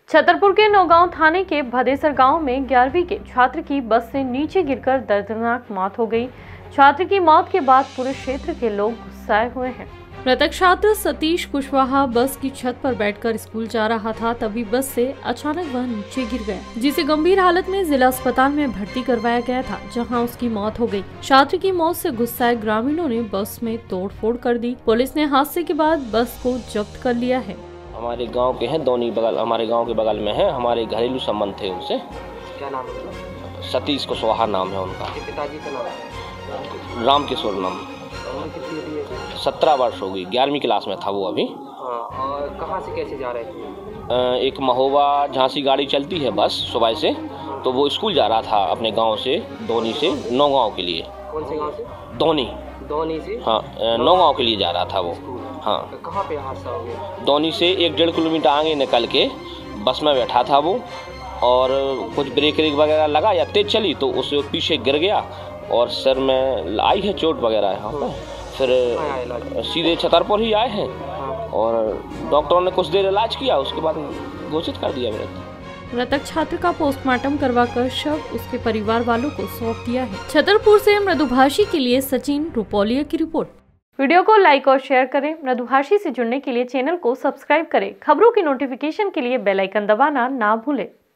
छतरपुर के नौगांव थाने के भदेसर गांव में 11वीं के छात्र की बस से नीचे गिरकर दर्दनाक मौत हो गई। छात्र की मौत के बाद पूरे क्षेत्र के लोग गुस्साए हुए हैं। मृतक छात्र सतीश कुशवाहा बस की छत पर बैठकर स्कूल जा रहा था, तभी बस से अचानक वह नीचे गिर गया, जिसे गंभीर हालत में जिला अस्पताल में भर्ती करवाया गया था, जहां उसकी मौत हो गई। छात्र की मौत से गुस्साए ग्रामीणों ने बस में तोड़फोड़ कर दी। पुलिस ने हादसे के बाद बस को जब्त कर लिया है। हमारे गांव के हैं, दोनों बगल हमारे गांव के बगल में है। हमारे घरेलू संबंध थे उनसे। क्या नाम है? सतीश कुशवाहा नाम है उनका। पिताजी का नाम? रामकिशोर नाम। 17 वर्ष हो गई, 11वीं क्लास में था वो अभी। और कहाँ से कैसे जा रहे थे? एक महोबा झांसी गाड़ी चलती है बस सुबह से, तो वो स्कूल जा रहा था अपने गांव से, दोनी से नौगांव के लिए। कौन से गांव से? दोनी से? हाँ, नौगांव के लिए जा रहा था वो। हाँ। तो कहाँ पे हादसा हो गया? दोनी से 1-1.5 किलोमीटर आगे निकल के बस में बैठा था वो, और कुछ ब्रेक वगैरह लगा या तेज चली तो उस पीछे गिर गया और सर में आई है चोट वगैरह यहाँ पर। फिर सीधे छतरपुर ही आए हैं और डॉक्टरों ने कुछ देर इलाज किया, उसके बाद घोषित कर दिया मृत। मृतक छात्र का पोस्टमार्टम करवाकर शव उसके परिवार वालों को सौंप दिया है। छतरपुर से मृदुभाषी के लिए सचिन रुपौलिया की रिपोर्ट। वीडियो को लाइक और शेयर करें। मृदुभाषी से जुड़ने के लिए चैनल को सब्सक्राइब करें। खबरों की नोटिफिकेशन के लिए बेल आइकन दबाना ना भूलें।